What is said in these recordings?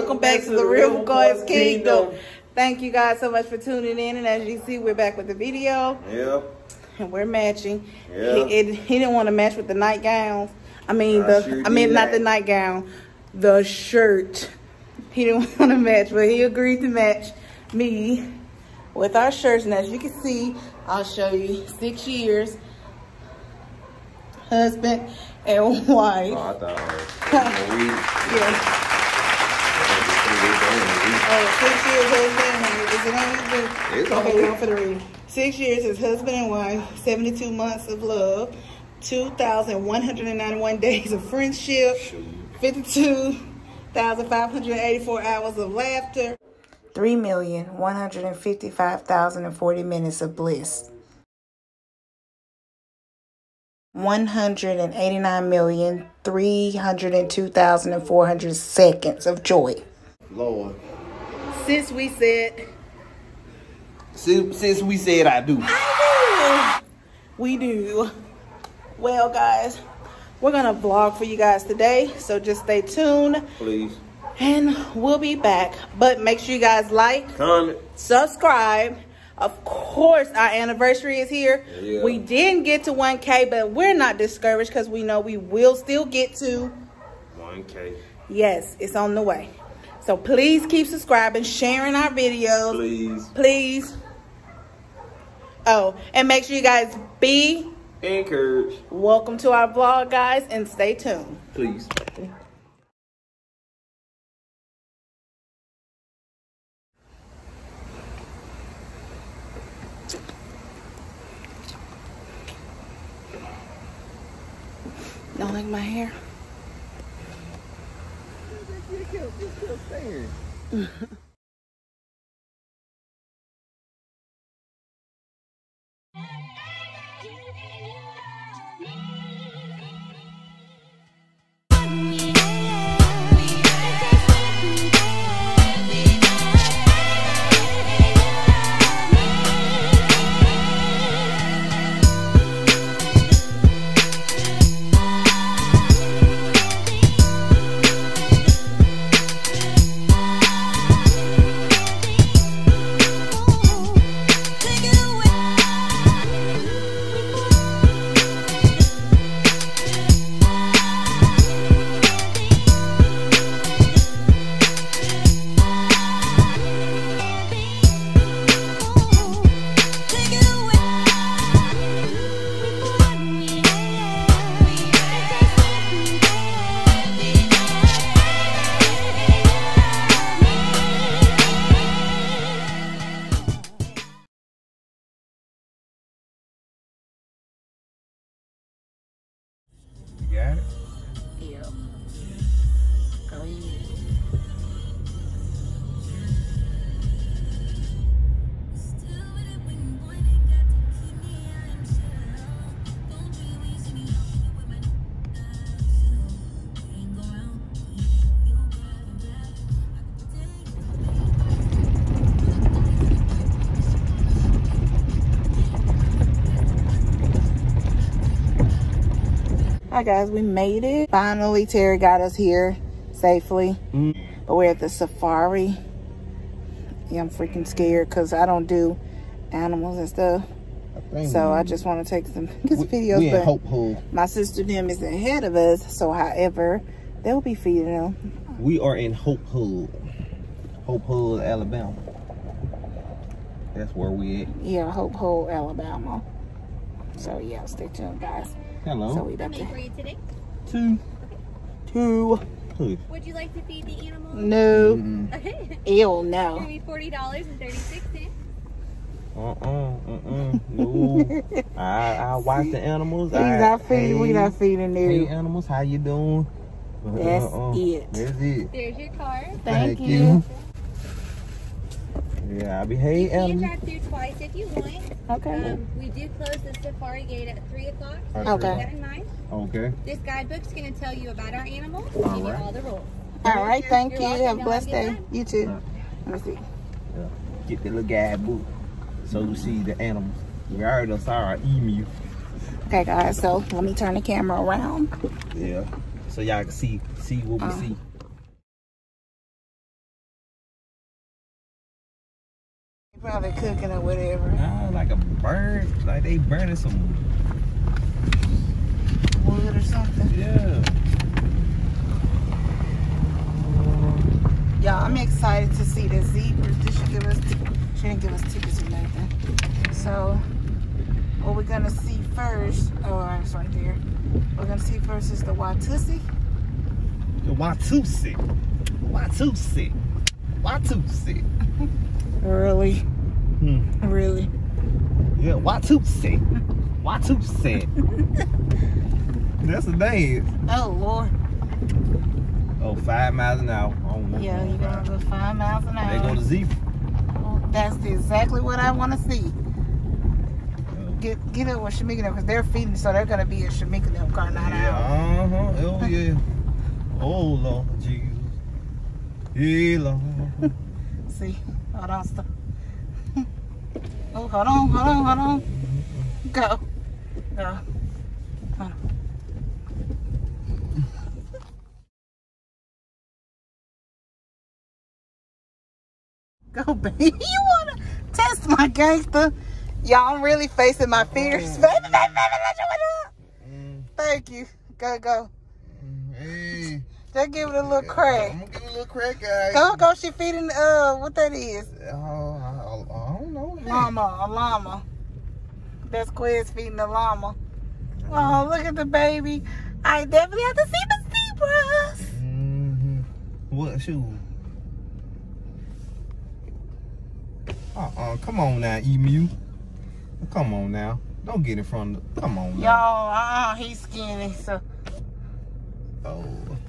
welcome back to the Real McCoy's Kingdom. Thank you guys so much for tuning in. And as you see, we're back with the video. Yep. And we're matching. Yeah. He didn't want to match with the nightgowns. I mean, not the nightgown, the shirt. He didn't want to match, but he agreed to match me with our shirts. And as you can see, I'll show you 6 years, husband and wife. Oh, I thought Yeah. Oh, 6 years husband. Is it on? Okay, go for the read. 6 years as husband and wife, 72 months of love, 2,191 days of friendship, 52,584 hours of laughter, 3,155,040 minutes of bliss, 189,302,400 seconds of joy. Lord. Since we said I do. We do. Well, guys, we're going to vlog for you guys today, so just stay tuned. Please. And we'll be back. But make sure you guys like, comment, subscribe. Of course, our anniversary is here. Yeah. We didn't get to 1K, but we're not discouraged because we know we will still get to 1K. Yes, it's on the way. So please keep subscribing, sharing our videos. Please. Please. Oh, and make sure you guys be encouraged. Welcome to our vlog, guys, and stay tuned. Please. Don't like my hair? Got it? Yeah. Go ahead. Hi guys, we made it. Finally, Terry got us here safely. But we're at the safari. Yeah, I'm freaking scared because I don't do animals and stuff. So I just want to take some videos. We in Hope Hull. My sister them is ahead of us. So however, they'll be feeding them. We are in Hope Hull. Hope Hull, Alabama. That's where we at. Yeah, Hope Hull, Alabama. So yeah, stay tuned, guys. Hello. So we How many for you today? Two. Would you like to feed the animals? No. Okay. Ew, It's no. gonna be $40.36. No. I watch the animals. We not feeding Hey them. animals, how you doing? That's it. That's it. There's your card. Thank you. Yeah, I behave You can animals. drive through twice if you want. Okay. We do close the safari gate at 3 o'clock. So Okay. keep that in mind. Okay. This guidebook's going to tell you about our animals All and right. all the rules. All right, thank You're you. welcome. Have a Y'all blessed have a day. good You too. Let me see. Yeah. Get the little guidebook so we see the animals. We already saw our emu. Okay, guys, so let me turn the camera around. Yeah. So y'all can see what we see. Probably cooking or whatever. Nah, like a burn, like they burning some Wood or something. yeah. Y'all, I'm excited to see the zebras. She didn't give us tickets or nothing. So, what we're gonna see first, oh, it's right there. We're gonna see first is the Watusi. The Watusi. Watusi. Watusi. Really? Hmm. Really? Yeah, Watusi. Watusi. That's the name. Oh, Lord. Oh, 5 miles an hour. Yeah, you're gonna go 5 miles an hour. They go to zebra. Oh, that's exactly what I want to see. Get up with Shamika because they're feeding, so they're gonna be a Shamika car, not ours. Oh yeah. Oh Lord Jesus. Yeah, Lord. See, hold on, stop. Oh, hold on. Go. Hold on. Go, baby. You wanna test my gangster? Y'all, I'm really facing my fears. Baby, let you up. Thank you. Go. Hey. Just give it a little crack. I'm gonna give it a little crack, guys. Go. She feeding, what that is? I don't know. A llama. That's Quiz feeding the llama. Oh, look at the baby. I definitely have to see the zebras. Mm-hmm. What shoe? Come on now, emu. Come on now. Don't get in front of the, come on now. Y'all, he's skinny, so. Oh.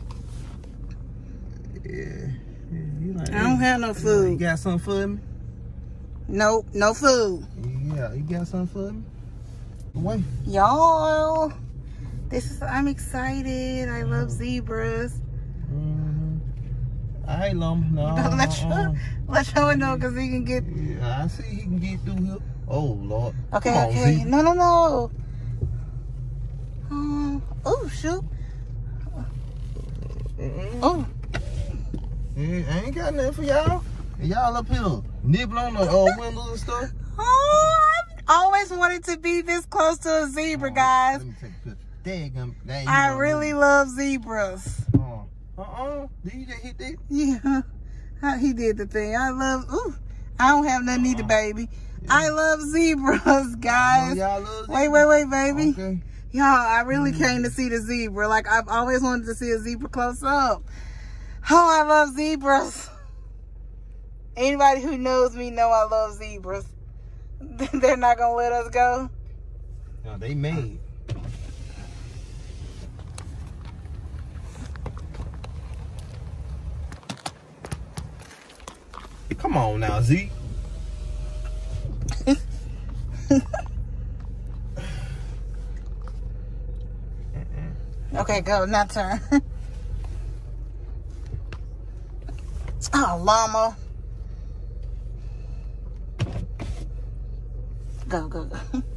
Yeah. You like, I don't have no food. You got something for me? Nope, no food. Yeah, you got something for me? Wait. Y'all, I'm excited. I love zebras. I ain't llama. No. Let y'all know because he can get. Yeah, I see he can get through here. Oh, Lord. Okay, Come on, okay. Z. No. Oh, shoot. Oh. I ain't got nothing for y'all. Y'all up here nibble on the windows and stuff. Oh, I've always wanted to be this close to a zebra, guys. Let me take a picture. Dang, I really love zebras. Did you just hit that? Yeah. He did the thing. I don't have nothing either, baby. Yeah. I love zebras, guys. Y'all love zebras? Wait, baby. Okay. Y'all, I really came to see the zebra. Like, I've always wanted to see a zebra close up. Oh, I love zebras. Anybody who knows me know I love zebras. They're not going to let us go. No, they made. Come on now, Z. Okay, go. Now turn. Oh, llama. Go.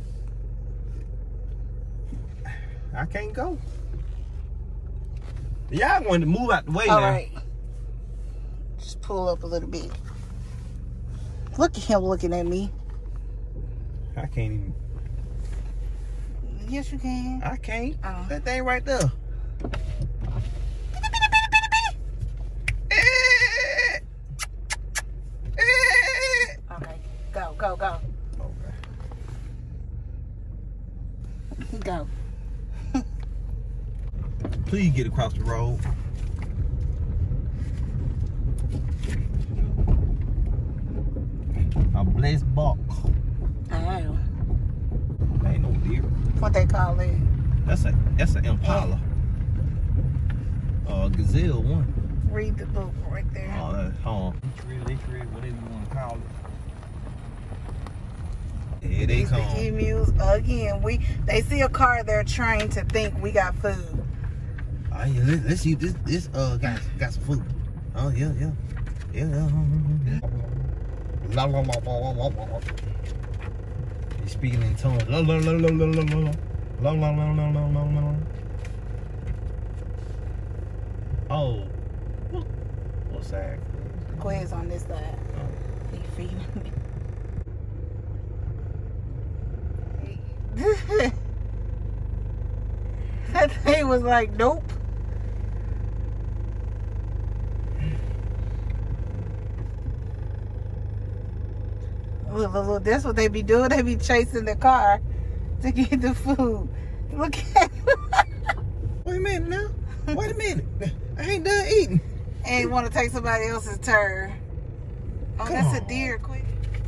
I can't go. Y'all want to move out the way All now. right. Just pull up a little bit. Look at him looking at me. I can't even. Yes, you can. I can't. Oh. That thing right there. Okay, go. Okay. Go. Please get across the road. A blessed buck. Oh. Ain't no deer. What they call it? That's an impala. Gazelle one. Read the book right there. They created whatever you want to call it. Here they These come. the emus again. They see a car, they're trained to think we got food. Oh yeah, let's see this got some food. Oh yeah. He's speaking in tongues. Oh, what's that? Quiz on this side. He feeding me. He was like, nope. Look, that's what they be doing. They be chasing the car to get the food. Look at Wait a minute now. Wait a minute. I ain't done eating. and want to take somebody else's turn. Oh, Come that's on. a deer. Quick.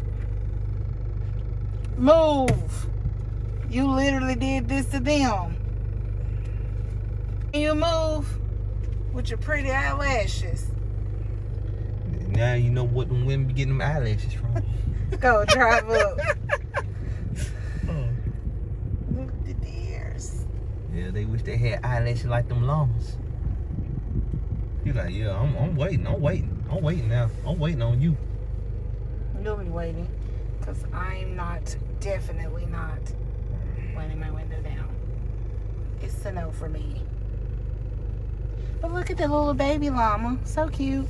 Move. You literally did this to them. Can you move with your pretty eyelashes? Now you know what them women be getting them eyelashes from. Go, drive up. Oh. Look at the deers. Yeah, they wish they had eyelashes like them llamas. You like, yeah, I'm waiting. I'm waiting now. I'm waiting on you. You'll be waiting. Because I'm not, definitely not letting my window down. It's a no for me. But look at the little baby llama. So cute.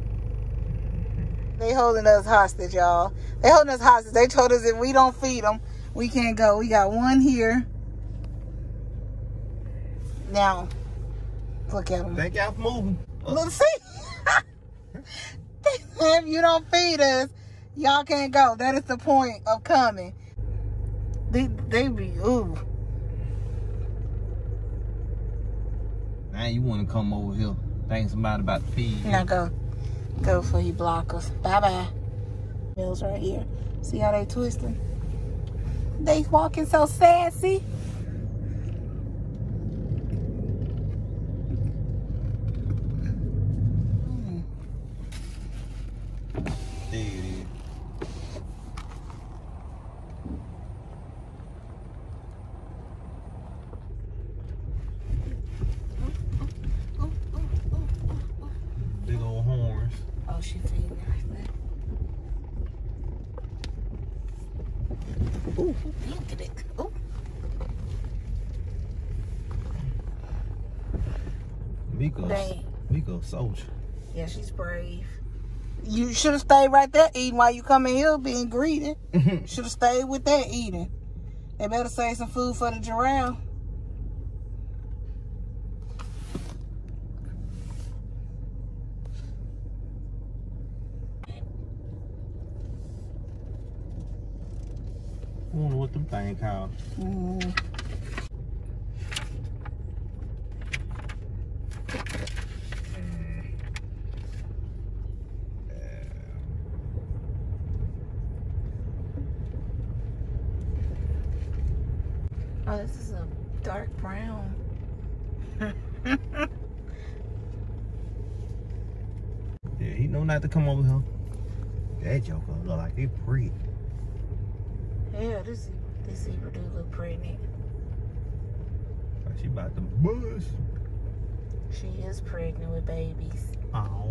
They holding us hostage, y'all. They holding us hostage. They told us if we don't feed them, we can't go. We got one here. Now, look at them. Thank y'all for moving. Look, see? If you don't feed us, y'all can't go. That is the point of coming. They be, ooh. Now you want to come over here. Think somebody about to feed you. Now go. Go before he block us. Bye-bye. Mills right here. See how they twisting? They walking so sassy. There it is. Big old horns. Oh, she feeding like that. Ooh, look at it. Ooh. Miko soldier. Yeah, she's brave. You should have stayed right there eating while you come in here being greedy. Should have stayed with that eating. They better save some food for the giraffe. I wonder what them thing called. Oh, this is a dark brown. Yeah, he know not to come over here. That joker look like he pretty. Yeah, this zebra do look pregnant. Like she about to bust. She is pregnant with babies. Oh.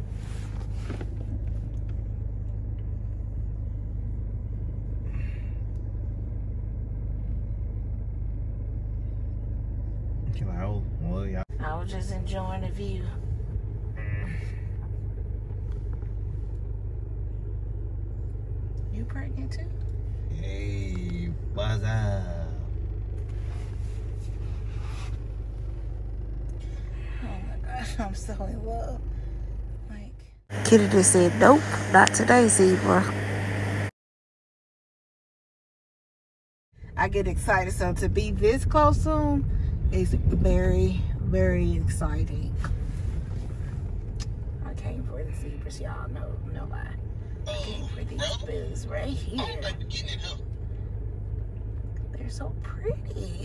She like, oh, well, y'all. I was just enjoying the view. You pregnant too? Hey, what's up? Oh my gosh, I'm so in love. Like, Kitty just said, nope, not today, zebra. I get excited, so to be this close to him is very, very exciting. I came for the zebras, y'all know why. I came for these boos right here. They're so pretty.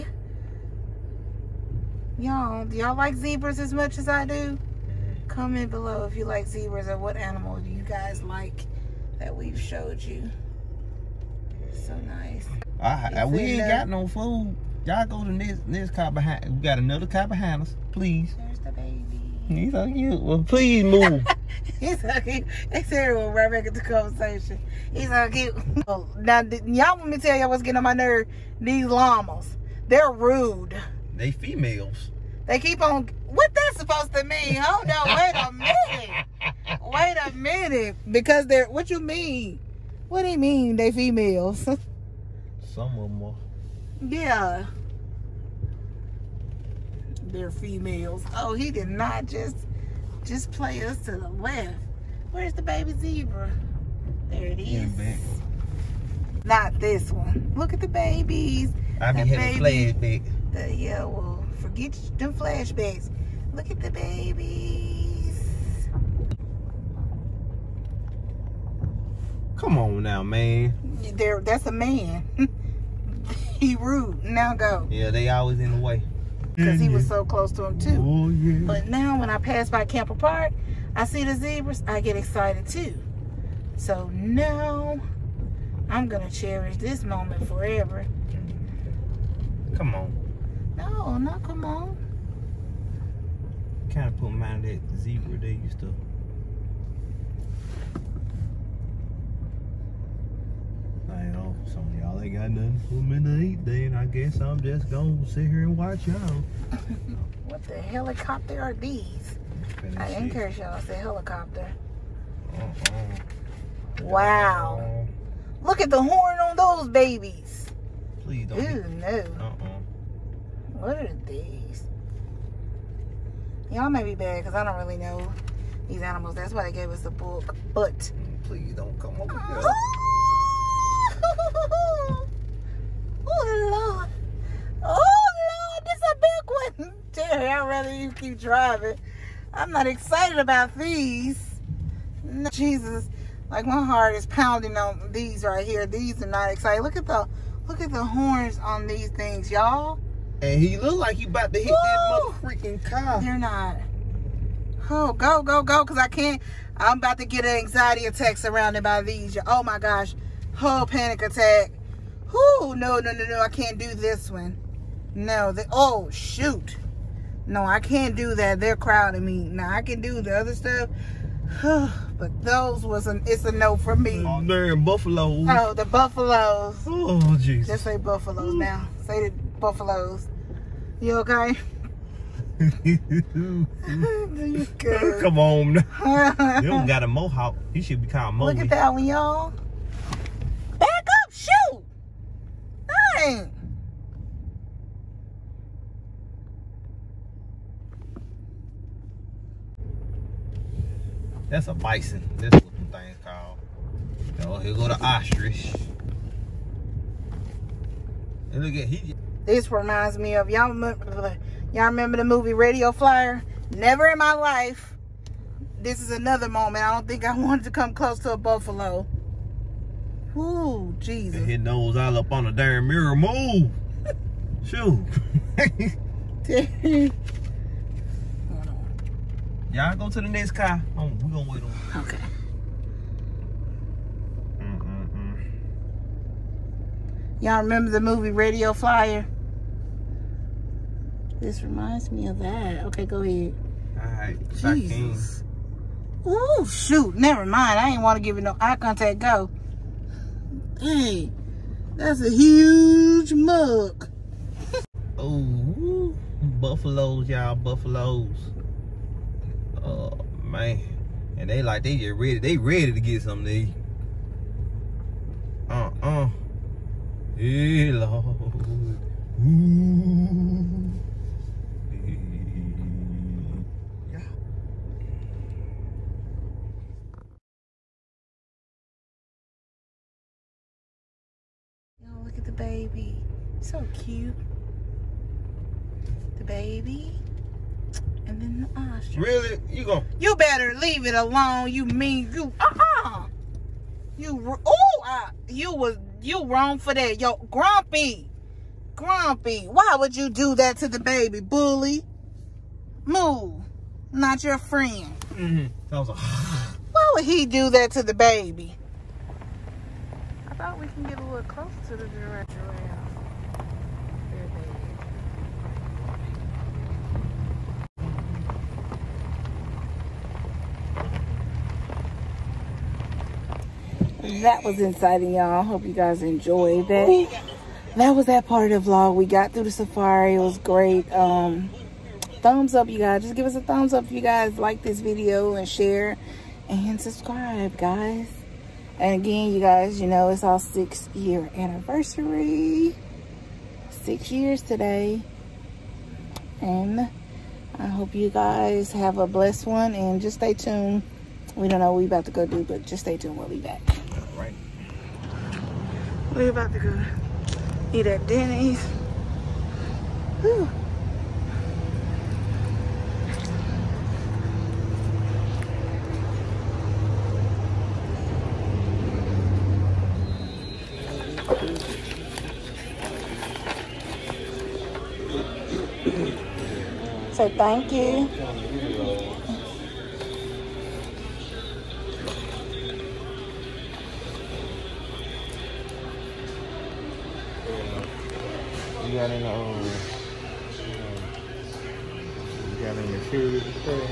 Y'all, do y'all like zebras as much as I do? Comment below if you like zebras or what animal do you guys like that we've showed you. So nice. We ain't got no food. Y'all go to this car behind. We got another car behind us. Please. There's the baby. He's so cute. Well, please move. He's so cute. They said we'll right back into the conversation. He's so cute. Now, y'all want me to tell y'all what's getting on my nerve? These llamas. They're rude. They females. They keep on. What that's supposed to mean? Hold on. Wait a minute. Wait a minute. Because they're. What you mean? What do you mean they females? Some of them are. Yeah. They're females. Oh, he did not just play us to the left. Where's the baby zebra? There it is. Not this one. Look at the babies. I be hitting flashback. Yeah, well, forget them flashbacks. Look at the babies. Come on now, man. That's a man. He rude. Now go. Yeah, they always in the way. Because he was so close to him too. Oh, yeah. But now when I pass by Camper Park, I see the zebras, I get excited too. So now I'm gonna cherish this moment forever. Come on. No, not come on. Kind of put them out of that zebra they used to. I know, some of y'all ain't got nothing for me to eat, then I guess I'm just gonna sit here and watch y'all. What the helicopter are these? I didn't care if y'all said helicopter. Wow. Look at the horn on those babies. Please don't. Ooh, no. What are these? Y'all may be bad because I don't really know these animals. That's why they gave us a book. But please don't come over here. Oh, Lord. Oh, Lord, this is a big one. Terry, I'd rather you keep driving. I'm not excited about these. No, Jesus. Like, my heart is pounding on these right here. These are not exciting. Look at the horns on these things, y'all. And he look like he about to hit that mother-freaking car. They're not. Oh, go, because I can't. I'm about to get an anxiety attack surrounded by these. Oh, my gosh. Oh, panic attack. Whoo, no, I can't do this one. No, oh, shoot. No, I can't do that. They're crowding me. Now, I can do the other stuff. But those it's a no for me. Oh, they're buffaloes. Oh, the buffaloes. Oh, Jesus. Just say buffaloes now. Say the buffaloes. You okay? You good? Come on. You don't got a mohawk. He should be called Moe. Look at that one, y'all. Back up, shoot. Dang. That's a bison. That's what them things called. Oh, here go the ostrich. And look at This reminds me of y'all remember the movie Radio Flyer? Never in my life. This is another moment. I don't think I wanted to come close to a buffalo. Ooh, Jesus. His nose all up on the darn mirror. Move. Shoot. Y'all go to the next car. Oh, we're gonna wait on. Okay. Y'all remember the movie Radio Flyer? This reminds me of that. Okay, go ahead. Alright, Jesus. Ooh, shoot. Never mind. I ain't want to give it no eye contact. Go. Hey, that's a huge mug. Oh, buffaloes, y'all, buffaloes. Oh, man. And they just ready. They ready to get something to eat. Hey, Lord. Ooh. Yeah. Yo, look at the baby. So cute. The baby. And then the ostrich. Really? You better leave it alone. You mean you you wrong for that. Yo, Grumpy. Why would you do that to the baby, bully? Move. Not your friend. That was a Why would he do that to the baby? I thought we can get a little closer to the giraffe. That was exciting, y'all. Hope you guys enjoyed that. That was that part of the vlog. We got through the safari. It was great. Thumbs up, you guys. Just give us a thumbs up if you guys like this video, and share and subscribe, guys. And again, you guys, you know, it's our 6-year anniversary. 6 years today. And I hope you guys have a blessed one, and just stay tuned. We don't know what we about to go do, but just stay tuned. We'll be back. All right. We're about to go eat at Denny's. Whew. Say thank you. You got any materials to pay?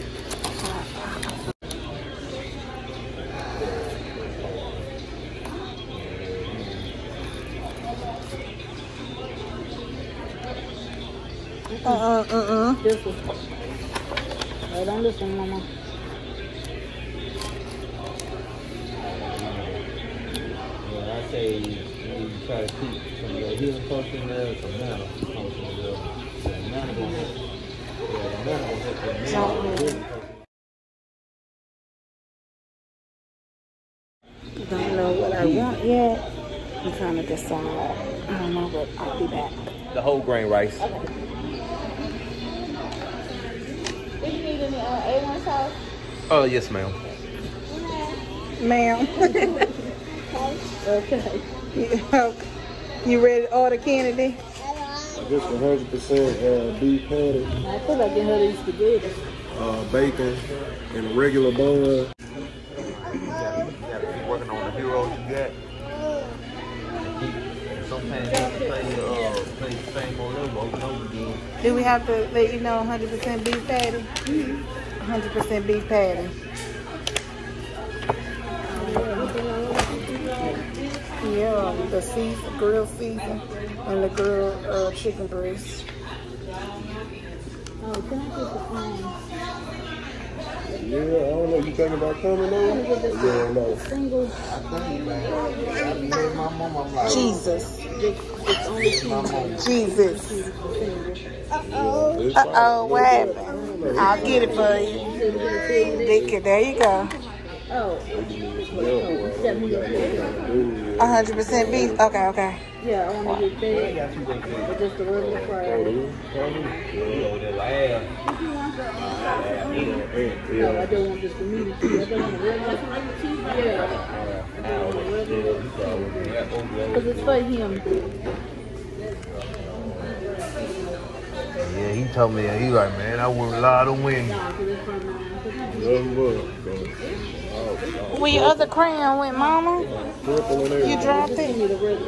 This one. Right on this one, Mama. Well, I say you try to keep some of the healing potion there, some mana potion there. The mana gonna help. Yeah, the mana gonna help. Don't know what I want yet. I'm trying to decide. I don't know, but I'll be back. The whole grain rice. Okay. Do you need any A1 sauce? Oh, yes, ma'am. Ma'am. Okay. You ready to order, Kennedy? I guess 100% beef patty. I feel like you had these spaghetti. Bacon and a regular bun. You gotta keep working on the heroes you got. Sometimes you have to play the same old level over and over again. Do we have to let you know 100% beef patty? 100% beef patty. Yeah, the season, grilled season, and the grilled chicken breast. Oh, can I get the Yeah, I don't know. You thinking about coming over? Yeah, no. single? Jesus. Jesus. Uh-oh, what happened? I'll get it for you. There you go. 100% beef. Okay. Yeah, I want to get that. But just a regular fry. No, I don't want just the meat and cheese. I don't want a regular cheese. Yeah. Because it's for him. Yeah, he told me, he like, man, I want a lot of wings. Where your other crayon went, Mama? You dropped it?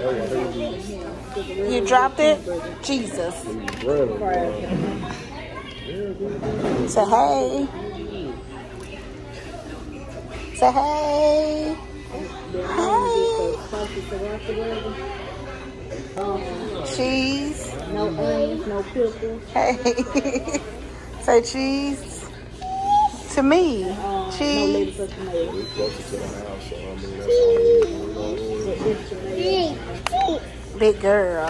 You dropped it? Jesus. Say hey. Say hey. Hey. Cheese. No onions, no pickles. Hey. Say cheese. To me. Cheese. Big girl.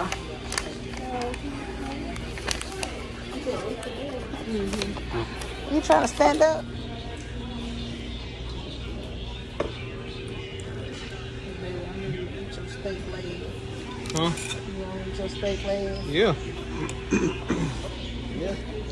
You trying to stand up? Huh? You want to eat your steak legs? Yeah. Yeah.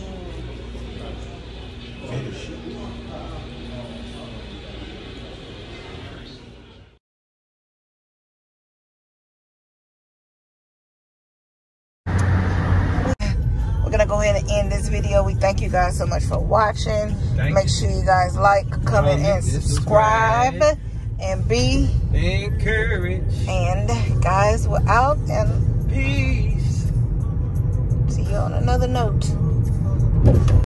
We're gonna go ahead and end this video. We thank you guys so much for watching. Make sure you guys like, comment, and subscribe, and be encouraged. And guys, we're out, and peace. see you on another note.